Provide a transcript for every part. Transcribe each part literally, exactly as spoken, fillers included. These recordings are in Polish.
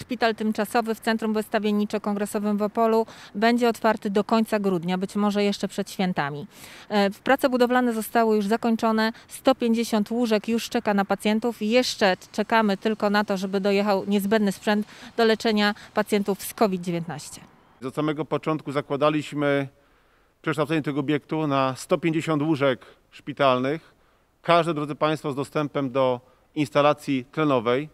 szpital tymczasowy w Centrum Wystawienniczo-Kongresowym w Opolu będzie otwarty do końca grudnia, być może jeszcze przed świętami. Prace budowlane zostały już zakończone, sto pięćdziesiąt łóżek już czeka na pacjentów i jeszcze czekamy tylko na to, żeby dojechał niezbędny sprzęt do leczenia pacjentów z COVID dziewiętnaście. Od samego początku zakładaliśmy przekształcenie tego obiektu na sto pięćdziesiąt łóżek szpitalnych. Każde, drodzy Państwo, z dostępem do instalacji tlenowej,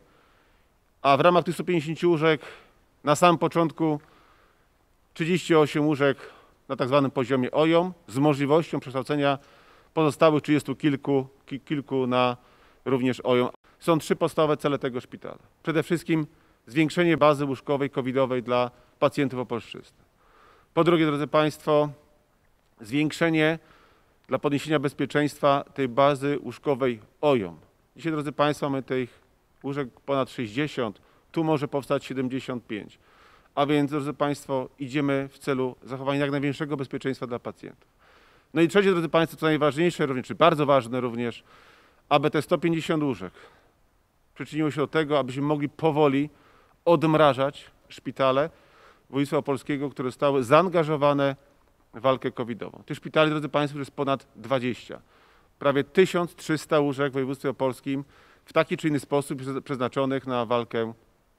a w ramach tych stu pięćdziesięciu łóżek na samym początku trzydzieści osiem łóżek na tak zwanym poziomie O J O M z możliwością przekształcenia pozostałych trzydziestu kilku, kilku na również O J O M. Są trzy podstawowe cele tego szpitala. Przede wszystkim zwiększenie bazy łóżkowej covidowej dla pacjentów opolszczyzny. Po drugie, drodzy Państwo, zwiększenie dla podniesienia bezpieczeństwa tej bazy łóżkowej O J O M. Dzisiaj, drodzy Państwo, mamy tych łóżek ponad sześćdziesiąt, tu może powstać siedemdziesiąt pięć. A więc, drodzy Państwo, idziemy w celu zachowania jak największego bezpieczeństwa dla pacjentów. No i trzecie, drodzy Państwo, co najważniejsze również, czy bardzo ważne również, aby te sto pięćdziesiąt łóżek przyczyniło się do tego, abyśmy mogli powoli odmrażać szpitale województwa opolskiego, które zostały zaangażowane w walkę covidową. Tych szpitali, drodzy Państwo, jest ponad dwadzieścia. Prawie tysiąc trzysta łóżek w województwie opolskim w taki czy inny sposób przeznaczonych na walkę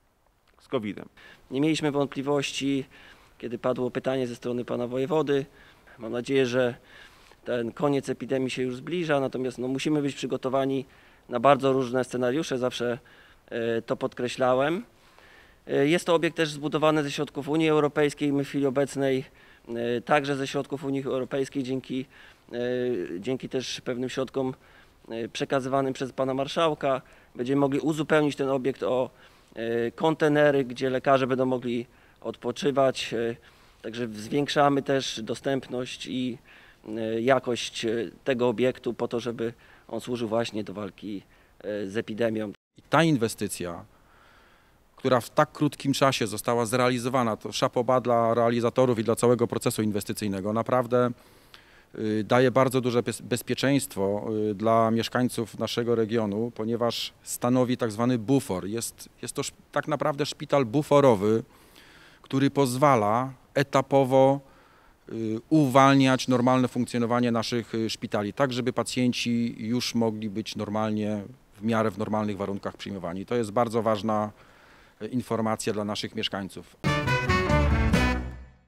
z kowidem. Nie mieliśmy wątpliwości, kiedy padło pytanie ze strony pana wojewody. Mam nadzieję, że ten koniec epidemii się już zbliża, natomiast no, musimy być przygotowani na bardzo różne scenariusze, zawsze y, to podkreślałem. Y, jest to obiekt też zbudowany ze środków Unii Europejskiej. My w chwili obecnej y, także ze środków Unii Europejskiej dzięki, y, dzięki też pewnym środkom y, przekazywanym przez pana marszałka będziemy mogli uzupełnić ten obiekt o y, kontenery, gdzie lekarze będą mogli odpoczywać. Y, także zwiększamy też dostępność i jakość tego obiektu po to, żeby on służył właśnie do walki z epidemią. I ta inwestycja, która w tak krótkim czasie została zrealizowana, to szapoba dla realizatorów i dla całego procesu inwestycyjnego, naprawdę daje bardzo duże bezpieczeństwo dla mieszkańców naszego regionu, ponieważ stanowi tak zwany bufor. Jest, jest to tak naprawdę szpital buforowy, który pozwala etapowo uwalniać normalne funkcjonowanie naszych szpitali, tak żeby pacjenci już mogli być normalnie, w miarę w normalnych warunkach przyjmowani. To jest bardzo ważna informacja dla naszych mieszkańców.